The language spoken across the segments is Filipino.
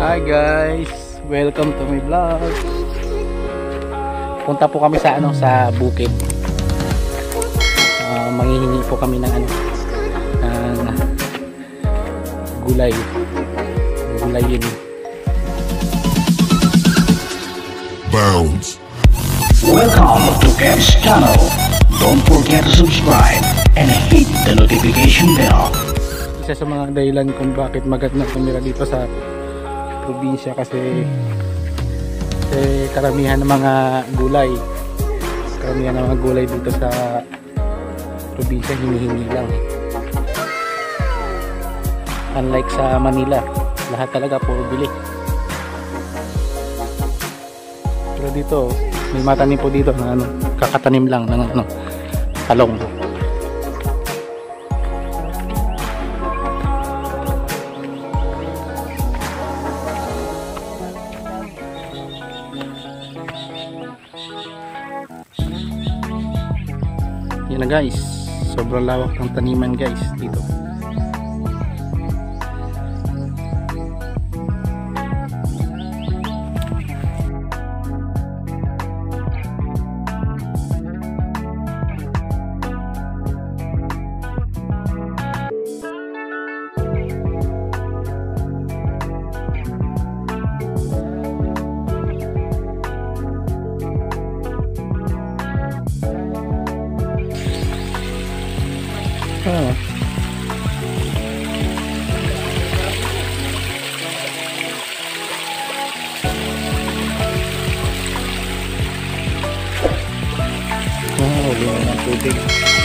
Hi guys, welcome to my vlog. Punta po kami sa sa bukid. Manghihingi po kami ng ng gulay. Gulayin. Bounds. Welcome to Kev's channel. Don't forget to subscribe and hit the notification bell. Isa sa mga dahilan kung bakit maganda tumira dito sa probinsya kasi karamihan ng mga gulay dito sa probinsya hinihingi lang, unlike sa Manila, lahat talaga puro bili. Pero dito may matanim po dito na kakatanim lang ng talong. Yan na guys, sobrang lawak ng taniman guys dito. Liwan ng tubig.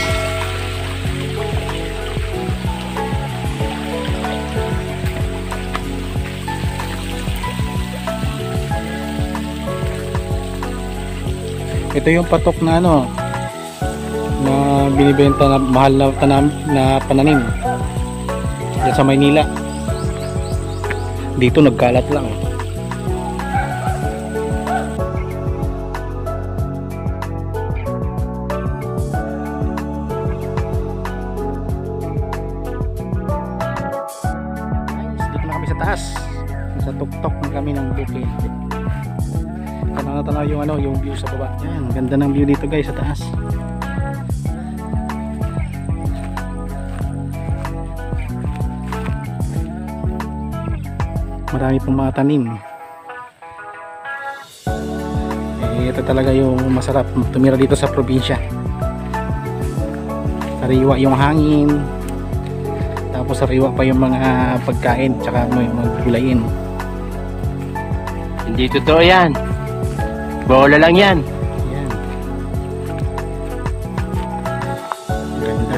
Ito yung patok na na binibenta na mahal na pananim diyan sa Maynila. Dito nagkalat lang. Sa taas, sa tuktok na kami ng bukid. Tanaw yung view sa baba. Yan, ganda ng view dito guys sa taas. Marami pong mga tanim. Ito talaga yung masarap tumira dito sa probinsya. Sariwa yung hangin. Tapos sariwa pa yung mga pagkain tsaka yung mga gulayin. Hindi totoo yan. Bola lang yan. Yan. Ganda.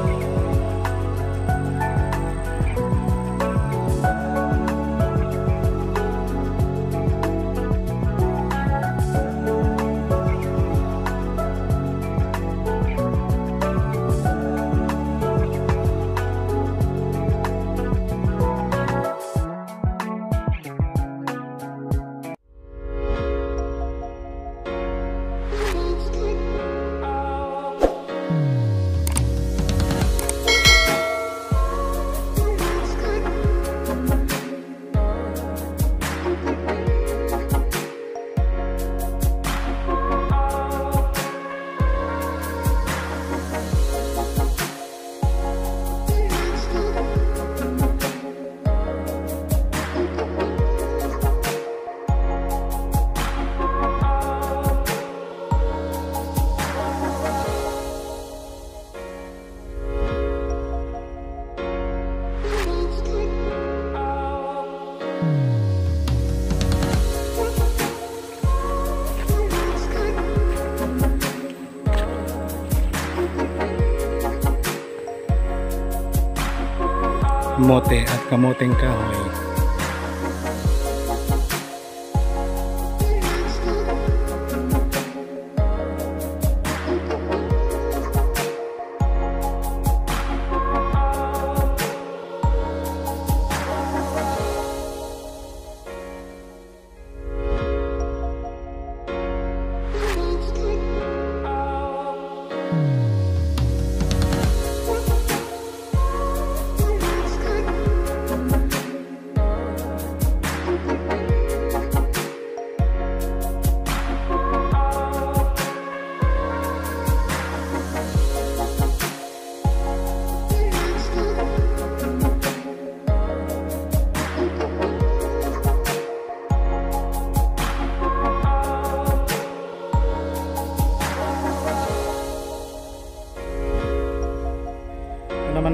Mote at kamoteng kahoy.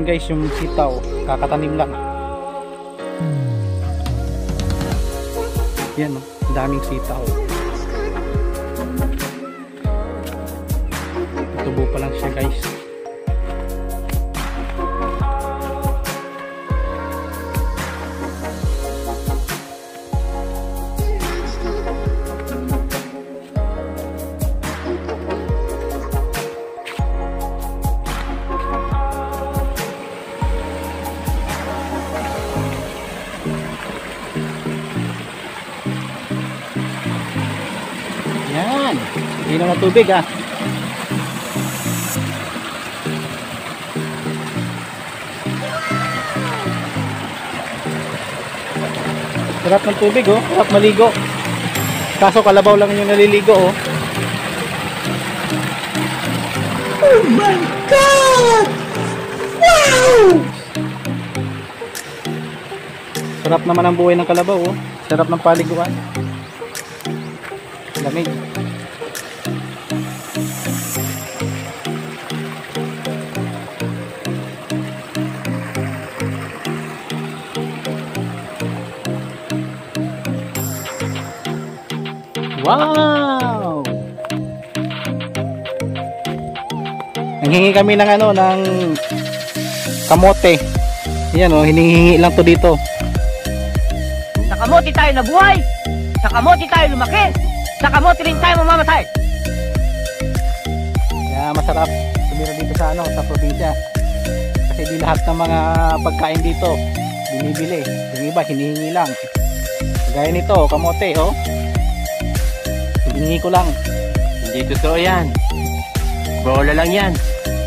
guys yung sitaw, kakatanim lang. Yan oh, daming sitaw. Tubo pa lang siya guys. Yan, inom ng tubig ah. Sarap ng tubig oh, sarap maligo. Kaso kalabaw lang yung naliligo oh. Oh my God! Wow! Sarap naman ang buhay ng kalabaw oh. Sarap ng paliguan. Lamig. Wow! Nanghingi kami ng ano, ng kamote. Yan oh, hinihingi lang to dito. Sa kamote tayo nabuhay, sa kamote tayo lumaki, sa kamote rin tayo mamamatay. Kaya masarap tumira dito sa ano, sa probinsya. Kasi di lahat ng mga pagkain dito binibili. Yung iba hinihingi lang. Gaya nito, kamote oh. Hinihingi ko lang. Hindi totoo yan. Bola lang yan.